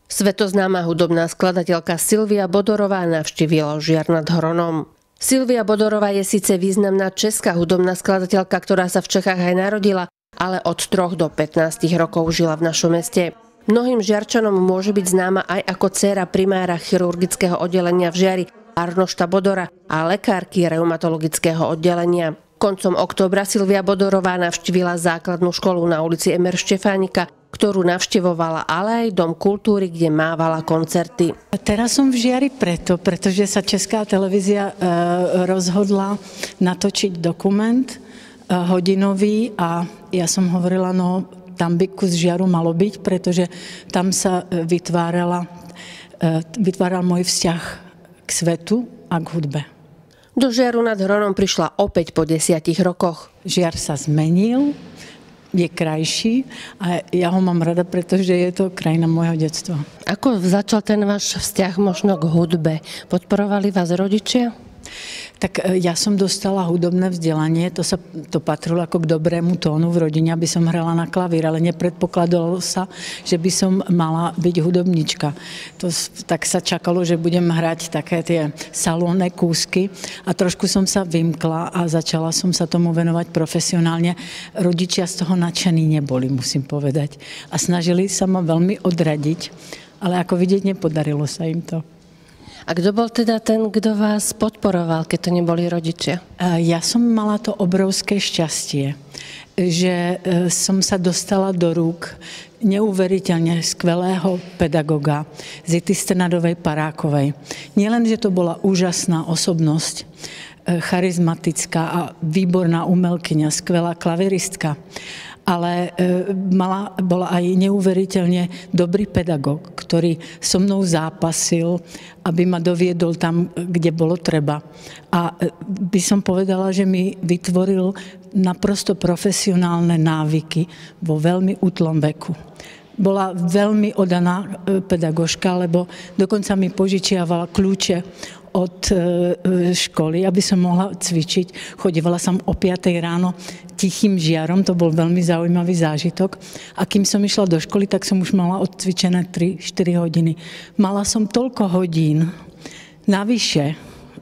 Svetoznáma hudobná skladateľka Silvia Bodorová navštívila Žiar nad Hronom. Silvia Bodorová je síce významná česká hudobná skladateľka, ktorá sa v Čechách aj narodila, ale od 3 do 15 rokov žila v našom meste. Mnohým Žiarčanom môže byť známa aj ako dcéra primára chirurgického oddelenia v Žiari Arnošta Bodora a lekárky reumatologického oddelenia. Koncom októbra Silvia Bodorová navštívila základnú školu na ulici Emer Štefánika, ktorú navštevovala, ale aj Dom kultúry, kde mávala koncerty. Teraz som v Žiari pretože sa Česká televízia rozhodla natočiť dokument hodinový a ja som hovorila, no tam by kus Žiaru malo byť, pretože tam sa vytváral môj vzťah k svetu a k hudbe. Do Žiaru nad Hronom prišla opäť po 10 rokoch. Žiar sa zmenil, je krajší a ja ho mám rada, pretože je to krajina môjho detstva. Ako začal ten váš vzťah možno k hudbe? Podporovali vás rodičia? Tak ja som dostala hudobné vzdelanie, to patrilo ako k dobrému tónu v rodine, aby som hrala na klavír, ale nepredpokladalo sa, že by som mala byť hudobnička. Tak sa čakalo, že budem hrať také tie salónne kúsky a trošku som sa vymkla a začala som sa tomu venovať profesionálne. Rodičia z toho nadšení neboli, musím povedať. A snažili sa ma veľmi odradiť, ale ako vidieť, nepodarilo sa im to. A kto bol teda ten, kto vás podporoval, keď to neboli rodičia? Ja som mala to obrovské šťastie, že som sa dostala do rúk neuveriteľne skvelého pedagoga Zity Strnadovej Parákovej. Nielen, že to bola úžasná osobnosť, charizmatická a výborná umelkyňa, skvelá klaviristka, ale bola aj neuveriteľne dobrý pedagóg, ktorý so mnou zápasil, aby ma doviedol tam, kde bolo treba. A by som povedala, že mi vytvoril naprosto profesionálne návyky vo veľmi útlom veku. Bola veľmi oddaná pedagožka, lebo dokonca mi požičiavala kľúče od školy, aby som mohla cvičiť. Chodívala som o 5 ráno tichým žiarom, to bol veľmi zaujímavý zážitok. A kým som išla do školy, tak som už mala odcvičené 3-4 hodiny. Mala som toľko hodín navyše,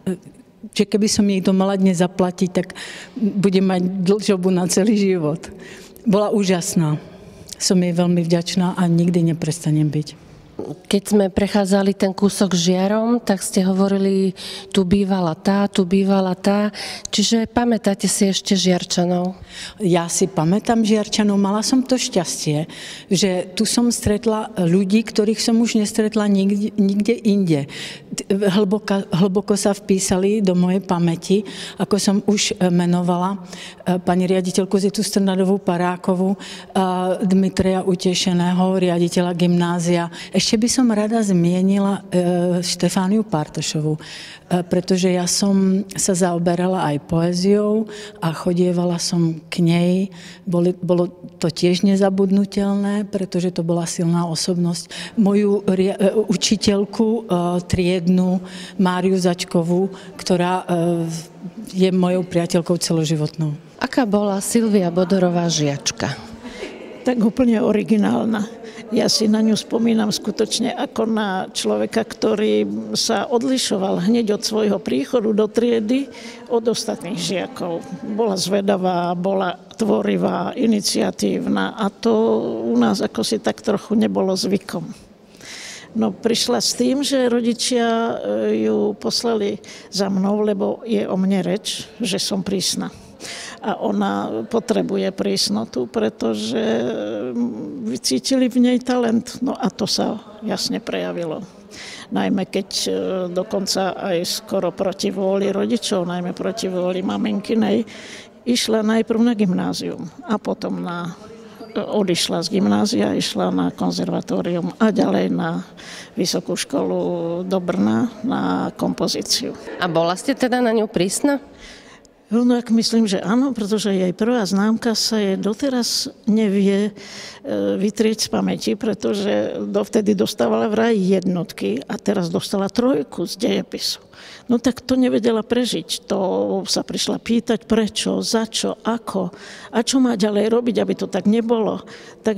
že keby som jej to mala dnes zaplatiť, tak budem mať dlžobu na celý život. Bola úžasná. Som jej veľmi vďačná a nikdy neprestanem byť. Keď sme prechádzali ten kúsok Žiarom, tak ste hovorili, tu bývala tá. Čiže pamätáte si ešte Žiarčanov? Ja si pamätám Žiarčanov, mala som to šťastie, že tu som stretla ľudí, ktorých som už nestretla nikde inde. Hlboko sa vpísali do mojej pamäti, ako som už menovala pani riaditeľku Zitu Strnadovú Parákovú, Dmitreja Utešeného, riaditeľa gymnázia. Ešte by som rada zmienila Štefániu Partošovú, pretože ja som sa zaoberala aj poéziou a chodievala som k nej. Bolo to tiež nezabudnutelné, pretože to bola silná osobnosť. Moju učiteľku triednu Máriu Začkovú, ktorá je mojou priateľkou celoživotnou. Aká bola Silvia Bodorová žiačka? Tak úplne originálna. Ja si na ňu spomínam skutočne ako na človeka, ktorý sa odlišoval hneď od svojho príchodu do triedy od ostatných žiakov. Bola zvedavá, bola tvorivá, iniciatívna a to u nás ako si tak trochu nebolo zvykom. No prišla s tým, že rodičia ju poslali za mnou, lebo je o mne reč, že som prísna. A ona potrebuje prísnotu, pretože vycítili v nej talent. No a to sa jasne prejavilo. Najmä keď dokonca aj skoro proti vôli rodičov, najmä proti vôli maminkinej, išla najprv na gymnázium a potom odišla z gymnázia, išla na konzervatórium a ďalej na vysokú školu do Brna na kompozíciu. A bola ste teda na ňu prísna? No tak myslím, že áno, pretože jej prvá známka sa jej doteraz nevie vytrieť z pamäti, pretože dovtedy dostávala vraj jednotky a teraz dostala 3 z dejepisu. No tak to nevedela prežiť. To sa prišla pýtať prečo, za čo, ako a čo má ďalej robiť, aby to tak nebolo. Takže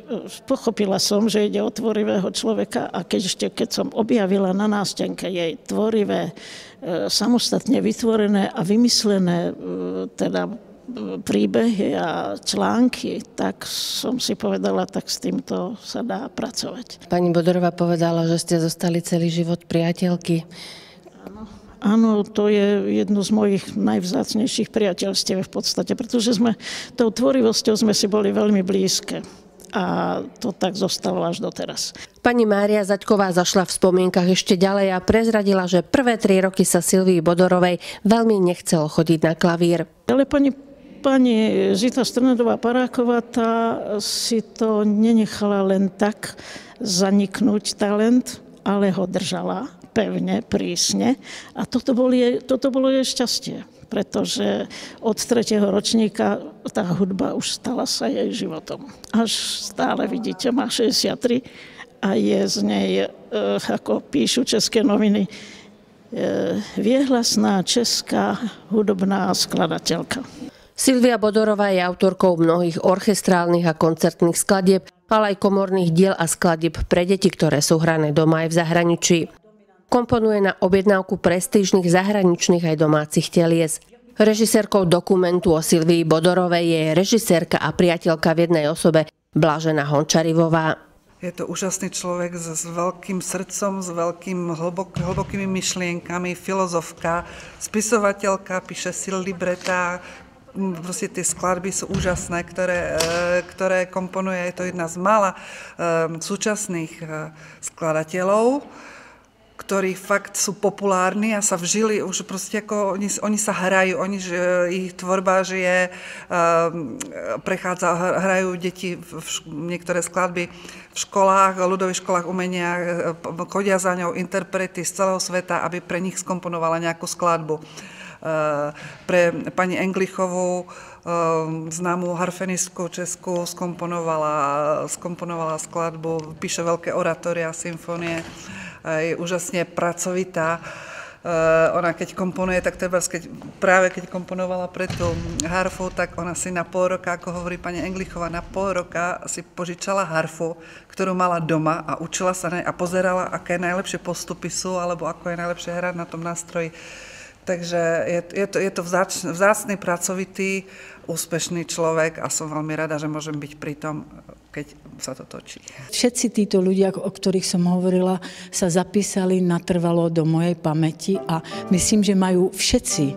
pochopila som, že ide o tvorivého človeka a keď som objavila na nástenke jej tvorivé, samostatne vytvorené a vymyslené teda príbehy a články, tak som si povedala, tak s týmto sa dá pracovať. Pani Bodorová povedala, že ste zostali celý život priateľky. Áno, to je jedno z mojich najvzácnejších priateľstiev v podstate, pretože tou tvorivosťou sme si boli veľmi blízke. A to tak zostalo až doteraz. Pani Mária Zaďková zašla v spomienkach ešte ďalej a prezradila, že prvé 3 roky sa Silvii Bodorovej veľmi nechcelo chodiť na klavír. Ale pani Zita Strnadová-Paráková, tá si to nenechala len tak zaniknúť talent, ale ho držala pevne, prísne. A toto bolo jej šťastie, pretože od 3. ročníka tá hudba už stala sa jej životom. Až stále vidíte, má 63 a je z nej, ako píšu české noviny, viehlasná česká hudobná skladateľka. Silvia Bodorová je autorkou mnohých orchestrálnych a koncertných skladieb, ale aj komorných diel a skladieb pre deti, ktoré sú hrané doma aj v zahraničí. Komponuje na objednávku prestížnych zahraničných aj domácich telies. Režisérkou dokumentu o Silvii Bodorovej je režisérka a priateľka v jednej osobe Blažena Hončarivová. Je to úžasný človek s veľkým srdcom, s hlbokými myšlienkami, filozofka, spisovateľka, píše si libreta. Proste tie skladby sú úžasné, ktoré komponuje. Je to jedna z mála súčasných skladateľov, ktorí fakt sú populárni a sa vžili už proste ako oni sa hrajú, ich tvorba žije, hrajú deti niektoré skladby v školách, ľudových školách umenia, chodia za ňou interprety z celého sveta, aby pre nich skomponovala nejakú skladbu. Pre pani Englichovú, známú harfenistku českú, skomponovala skladbu, píše veľké oratória, symfónie, je úžasne pracovitá. Ona keď komponuje, tak práve keď komponovala pre tú harfu, tak ona si na pol roka, ako hovorí pani Englichová, na pol roka si požičala harfu, ktorú mala doma a učila sa nej a pozerala, aké najlepšie postupy sú, alebo ako je najlepšie hrať na tom nástroji. Takže je to vzácny, pracovitý, úspešný človek a som veľmi rada, že môžem byť pri tom, keď sa to točí. Všetci títo ľudia, o ktorých som hovorila, sa zapísali natrvalo do mojej pamäti a myslím, že majú všetci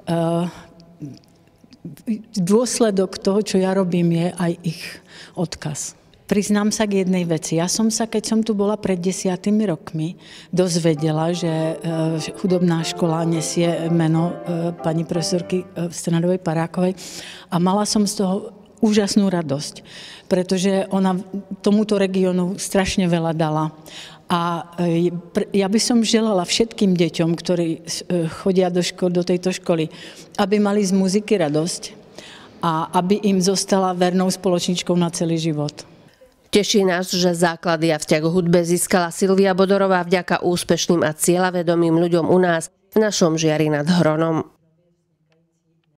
dôsledok toho, čo ja robím, je aj ich odkaz. Priznám sa k jednej veci. Ja som sa, keď som tu bola pred 10 rokmi, dozvedela, že hudobná škola nesie meno pani profesorky Strnadovej Parákovej a mala som z toho úžasnú radosť, pretože ona tomuto regiónu strašne veľa dala. A ja by som želala všetkým deťom, ktorí chodia do tejto školy, aby mali z muziky radosť a aby im zostala vernou spoločničkou na celý život. Teší nás, že základy a vzťah k hudbe získala Silvia Bodorová vďaka úspešným a cieľavedomým ľuďom u nás v našom Žiari nad Hronom.